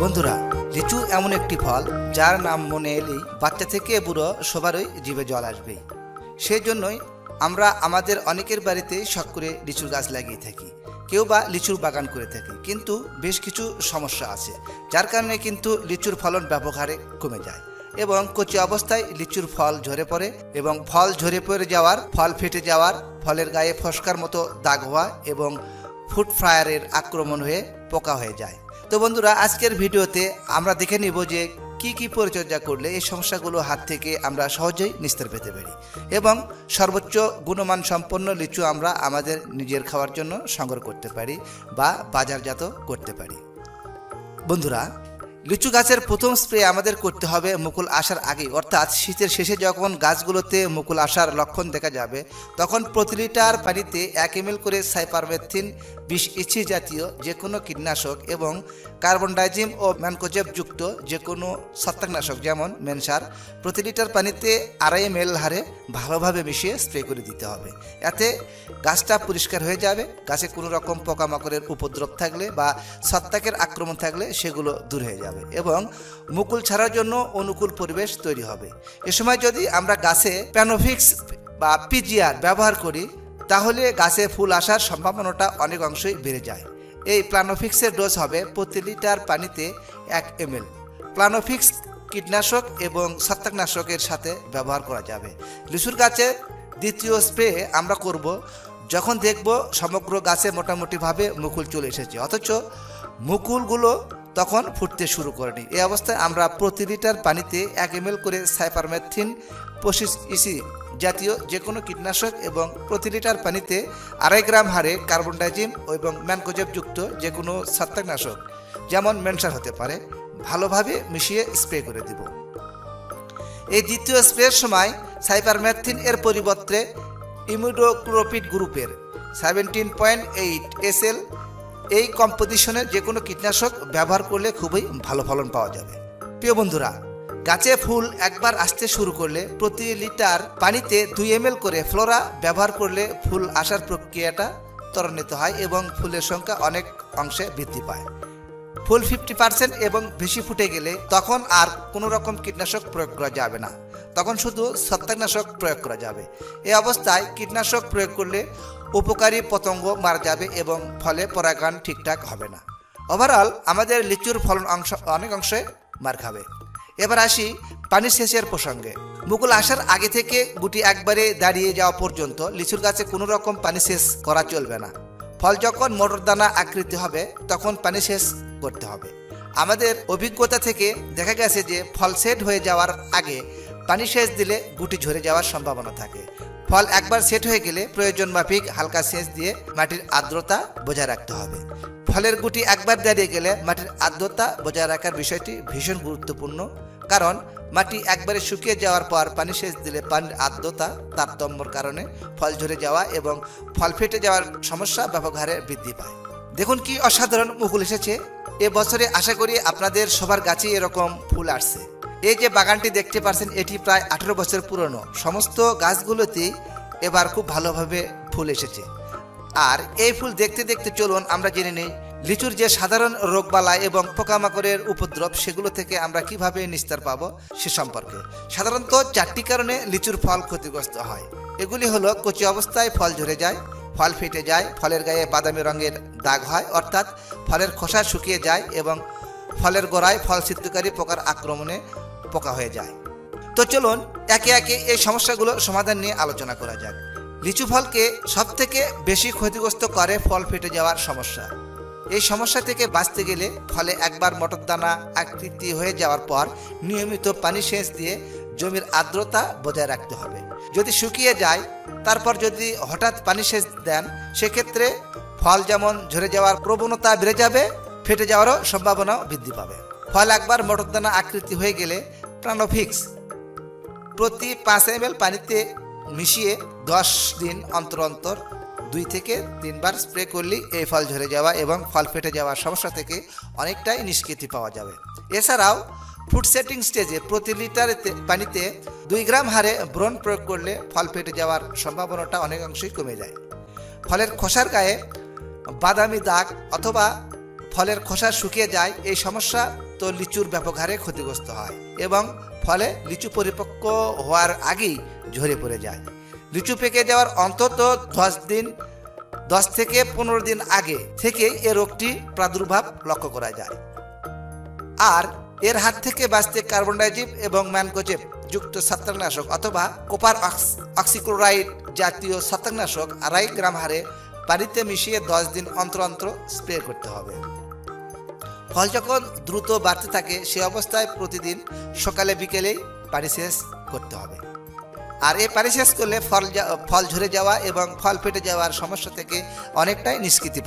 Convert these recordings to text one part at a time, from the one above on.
বন্ধুরা, লিচু এমন একটি ফল যার নাম মনে এলেই বাচ্চা থেকে বুড়ো সবারই জিভে জল আসবে। সেই জন্যই আমরা আমাদের অনেকের বাড়িতে শখ করে লিচুর গাছ লাগিয়ে থাকি, কেউ বা লিচুর বাগান করে থাকি। কিন্তু বেশ কিছু সমস্যা আছে, যার কারণে কিন্তু লিচুর ফলন ব্যাপক হারে কমে যায় এবং কচি অবস্থায় লিচুর ফল ঝরে পড়ে এবং ফল ঝরে পড়ে যাওয়ার, ফল ফেটে যাওয়ার, ফলের গায়ে ফস্কার মতো দাগ হওয়া এবং ফুড ফ্লায়ারের আক্রমণ হয়ে পোকা হয়ে যায়। তো বন্ধুরা, আজকের ভিডিওতে আমরা দেখে নিব যে কি পরিচর্যা করলে এই সমস্যাগুলো হাত থেকে আমরা সহজেই নিস্তার পেতে পারি এবং সর্বোচ্চ গুণমান সম্পন্ন লিচু আমরা আমাদের নিজের খাওয়ার জন্য সংগ্রহ করতে পারি বা বাজারজাত করতে পারি। বন্ধুরা, লিচু গাছের প্রথম স্প্রে আমাদের করতে হবে মুকুল আসার আগে, অর্থাৎ শীতের শেষে যখন গাছগুলোতে মুকুল আসার লক্ষণ দেখা যাবে তখন প্রতি লিটার পানিতে 1 ml করে সাইপারমেথ্রিন 20 ইসি জাতীয় যে কোনো কীটনাশক এবং কার্বন ডাইজিম ও ম্যানকোজেব যুক্ত যে কোনো ছত্রাকনাশক যেমন মেনসার প্রতি লিটার পানিতে 2.5 ml হারে ভালোভাবে মিশিয়ে স্প্রে করে দিতে হবে। এতে গাছটা পরিষ্কার হয়ে যাবে, গাছে কোনো রকম পোকামাকড়ের উপদ্রব থাকলে বা ছত্রাকের আক্রমণ থাকলে সেগুলো দূর হয়ে যাবে এবং মুকুল ছাড়ার জন্য অনুকূল পরিবেশ তৈরি হবে। এ সময় যদি আমরা গাছে প্যানোফিক্স বা পিজিআর ব্যবহার করি তাহলে গাছে ফুল আসার সম্ভাবনাটা অনেক অংশই বেড়ে যায়। এই প্লানোফিক্সের ডোজ হবে প্রতি লিটার পানিতে 1 ml। প্লানোফিক্স কীটনাশক এবং ছত্রাকনাশকের সাথে ব্যবহার করা যাবে। লিচুর গাছে দ্বিতীয় স্প্রে আমরা করব যখন দেখব সমগ্র গাছে মোটামুটিভাবে মুকুল চলে এসেছে, অথচ মুকুলগুলো তখন ফুটতে শুরু করেনি। এই অবস্থায় আমরা প্রতি লিটার পানিতে 1 ml করে সাইপারমেথ্রিন 25 ইসি জাতীয় যে কোনো কীটনাশক এবং প্রতি লিটার পানিতে 2.5 গ্রাম হারে কার্বন ডাইজিম এবং ম্যানকোজেব যুক্ত যে কোনো ছত্রাকনাশক যেমন মেনসার হতে পারে ভালোভাবে মিশিয়ে স্প্রে করে দিব। এই দ্বিতীয় স্প্রের সময় সাইপারমেথ্রিন এর পরিবর্তে ইমিডোক্লোপিড গ্রুপের 17.8 SL এই কম্পোজিশনের যে কোনো কীটনাশক ব্যবহার করলে খুবই ভালো ফলন পাওয়া যাবে। প্রিয় বন্ধুরা, গাছে ফুল একবার আসতে শুরু করলে প্রতি লিটার পানিতে 2 ml করে ফ্লোরা ব্যবহার করলে ফুল আসার প্রক্রিয়াটা ত্বরান্বিত হয় এবং ফুলের সংখ্যা অনেক অংশে বৃদ্ধি পায়। ফুল 50% এবং বেশি ফুটে গেলে তখন আর কোনো রকম কীটনাশক প্রয়োগ করা যাবে না, তখন শুধু ছত্রাকনাশক প্রয়োগ করা যাবে। এই অবস্থায় কীটনাশক প্রয়োগ করলে উপকারী পতঙ্গ মারা যাবে এবং ফলে পরাগায়ন ঠিকঠাক হবে না। ওভারঅল আমাদের লিচুর ফলন অনেক অংশে মার খাবে। এবার আসি পানি সেচের প্রসঙ্গে। মুকুল আসার আগে থেকে গুটি একবারে দাঁড়িয়ে যাওয়া পর্যন্ত লিচুর গাছে কোনো রকম পানি সেচ করা চলবে না। ফল যখন মটরদানা আকৃতি হবে তখন পানি সেচ করতে হবে। আমাদের অভিজ্ঞতা থেকে দেখা গেছে যে ফল সেট হয়ে যাওয়ার আগে পানি সেচ দিলে গুটি ঝরে যাওয়ার সম্ভাবনা থাকে। ফল একবার সেট হয়ে গেলে প্রয়োজন মাফিক হালকা সেচ দিয়ে মাটির আর্দ্রতা বজায় রাখতে হবে। ফলের গুটি একবার দাঁড়িয়ে গেলে মাটির আর্দ্রতা বজায় রাখার বিষয়টি ভীষণ গুরুত্বপূর্ণ, কারণ মাটি একবারে শুকিয়ে যাওয়ার পর পানি সেচ দিলে পানির আর্দ্রতা তারতম্যর কারণে ফল ঝরে যাওয়া এবং ফল ফেটে যাওয়ার সমস্যা ব্যাপক হারে বৃদ্ধি পায়। দেখুন কি অসাধারণ মুকুল এসেছে। এবছরে আশা করি আপনাদের সবার গাছে এরকম ফুল আসছে। এই যে বাগানটি দেখতে পাচ্ছেন এটি প্রায় 18 বছর পুরনো। সমস্ত গাছগুলোতেই এবার খুব ভালোভাবে ফুল এসেছে। আর এই ফুল দেখতে দেখতে চলুন আমরা জেনে নিই লিচুর যে সাধারণ রোগবালাই এবং পোকামাকড়ের উপদ্রব সেগুলো থেকে আমরা কিভাবে নিস্তার পাবো সে সম্পর্কে। সাধারণত 4টি কারণে লিচুর ফল ক্ষতিগ্রস্ত হয়। এগুলি হলো কচি অবস্থায় ফল ঝরে যায়, ফল ফেটে যায়, ফলের গায়ে বাদামি রঙের দাগ হয় অর্থাৎ ফলের খোসা শুকিয়ে যায় এবং ফলের গোড়ায় ফল ছিদ্রকারী পোকার আক্রমণে পোকা হয়ে যায়। তো চলুন একে একে এই সমস্যাগুলো সমাধান নিয়ে আলোচনা করা যাক। লিচু ফলকে সবথেকে বেশি ক্ষতিগ্রস্ত করে ফল ফেটে যাওয়ার সমস্যা। এই সমস্যা থেকে বাঁচতে গেলে ফলে একবার মটরদানা আকৃতি হয়ে যাওয়ার পর নিয়মিত পানি সেচ দিয়ে জমির আর্দ্রতা বজায় রাখতে হবে। যদি শুকিয়ে যায় তারপর যদি হঠাৎ পানি সেচ দেন সেক্ষেত্রে ফল যেমন ঝরে যাওয়ার প্রবণতা বেড়ে যাবে, ফেটে যাওয়ারও সম্ভাবনাও বৃদ্ধি পাবে। ফল একবার মটরদানা আকৃতি হয়ে গেলে প্লানোফিক্স প্রতি 5 ml পানিতে মিশিয়ে 10 দিন অন্তর অন্তর 2 থেকে 3 বার স্প্রে করলেই এই ফল ঝরে যাওয়া এবং ফল ফেটে যাওয়ার সমস্যা থেকে অনেকটাই নিষ্কৃতি পাওয়া যাবে। এছাড়াও ফুড সেটিং স্টেজে প্রতি লিটার পানিতে 2 গ্রাম হারে ব্রোন প্রয়োগ করলে ফল ফেটে যাওয়ার সম্ভাবনাটা অনেক অংশেই কমে যায়। ফলের খোসার গায়ে বাদামি দাগ অথবা ফলের খোসা শুকিয়ে যায়, এই সমস্যা তো লিচুর ব্যাপক হারে ক্ষতিগ্রস্ত হয় এবং ফলে লিচু পরিপক্ক হওয়ার আগেই ঝরে পড়ে যায়। লিচু পেকে যাওয়ার অন্তত 10 থেকে 15 দিন আগে থেকে এ রোগটি প্রাদুর্ভাব লক্ষ্য করা যায়। আর এর হাত থেকে বাঁচতে কার্বন ডাইজিম এবং ম্যানকোজেব যুক্ত ছত্রাকনাশক অথবা কপার অক্সিক্লোরাইড জাতীয় ছত্রাকনাশক 2.5 গ্রাম হারে পানিতে মিশিয়ে 10 দিন অন্তর অন্তর স্প্রে করতে হবে। ফল যখন দ্রুত বাড়তে থাকে সে অবস্থায় প্রতিদিন সকালে বিকেলেই পানি সেচ করতে হবে। আর এই পানি সেচ করলে ফল ঝরে যাওয়া এবং ফল ফেটে যাওয়ার সমস্যা থেকে অনেকটাই নিষ্কৃতি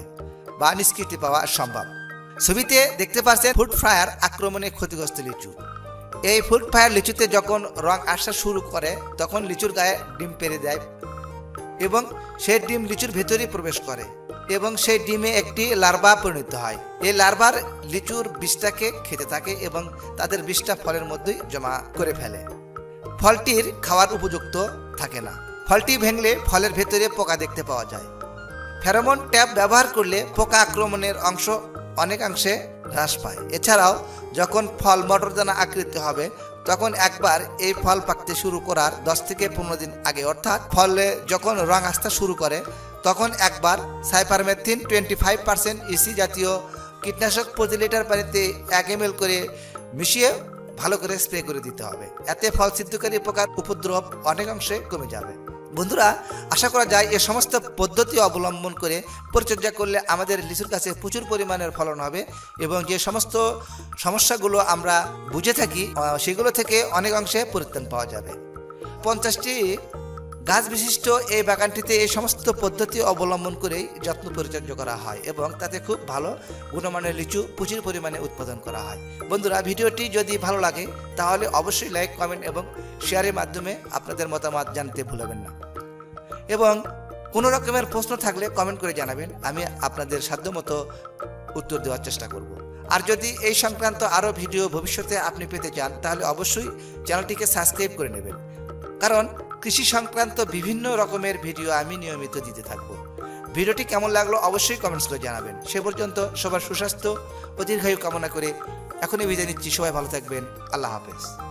পাওয়া সম্ভব। ছবিতে দেখতে পাচ্ছেন ফ্রুট ফ্লায়ার আক্রমণে ক্ষতিগ্রস্ত লিচু। এই ফ্রুট ফ্লায়ার লিচুতে যখন রং আসা শুরু করে তখন লিচুর গায়ে ডিম পেড়ে দেয় এবং সেই ডিম লিচুর ভেতরেই প্রবেশ করে এবং সেই ডিমে একটি লার্ভা পরিণত হয়। এই লার্ভার লিচুর বীজটাকে খেতে থাকে এবং তাদের বীজটা ফলের মধ্যেই জমা করে ফেলে। ফলটির খাওয়ার উপযুক্ত থাকে না। ফলটি ভেঙলে ফলের ভেতরে পোকা দেখতে পাওয়া যায়। ফেরোমন ট্যাপ ব্যবহার করলে পোকা আক্রমণের অংশ অনেকাংশে হ্রাস পায়। এছাড়াও যখন ফল মটরদানা আকৃতি হবে তখন একবার এই ফল পাকতে শুরু করার 10 থেকে 15 দিন আগে অর্থাৎ ফলে যখন রং আসতে শুরু করে তখন একবার সাইপারমেথ্রিন 25% ইসি জাতীয় কীটনাশক প্রতি লিটার পানিতে 1 ml করে মিশিয়ে ভালো করে স্প্রে করে দিতে হবে। এতে ফল ছিদ্রকারী পোকার উপদ্রব অনেকাংশে কমে যাবে। বন্ধুরা, আশা করা যায় এই সমস্ত পদ্ধতি অবলম্বন করে পরিচর্যা করলে আমাদের লিচুর গাছে প্রচুর পরিমাণের ফলন হবে এবং যে সমস্ত সমস্যাগুলো আমরা বুঝে থাকি সেগুলো থেকে অনেকাংশে পরিত্রাণ পাওয়া যাবে। 50টি গাছ বিশিষ্ট এই বাগানটিতে এই সমস্ত পদ্ধতি অবলম্বন করেই যত্ন পরিচর্যা করা হয় এবং তাতে খুব ভালো গুণমানের লিচু প্রচুর পরিমাণে উৎপাদন করা হয়। বন্ধুরা, ভিডিওটি যদি ভালো লাগে তাহলে অবশ্যই লাইক, কমেন্ট এবং শেয়ারের মাধ্যমে আপনাদের মতামত জানতে ভুলবেন না এবং কোনো রকমের প্রশ্ন থাকলে কমেন্ট করে জানাবেন। আমি আপনাদের সাধ্যমতো উত্তর দেওয়ার চেষ্টা করব। আর যদি এই সংক্রান্ত আরও ভিডিও ভবিষ্যতে আপনি পেতে চান তাহলে অবশ্যই চ্যানেলটিকে সাবস্ক্রাইব করে নেবেন, কারণ কৃষি সংক্রান্ত বিভিন্ন রকমের ভিডিও আমি নিয়মিত দিতে থাকব। ভিডিওটি কেমন লাগলো অবশ্যই কমেন্টস করে জানাবেন। সে পর্যন্ত সবার সুস্বাস্থ্য ও দীর্ঘায়ু কামনা করে এখনই বিদায় নিচ্ছি। সবাই ভালো থাকবেন। আল্লাহ হাফেজ।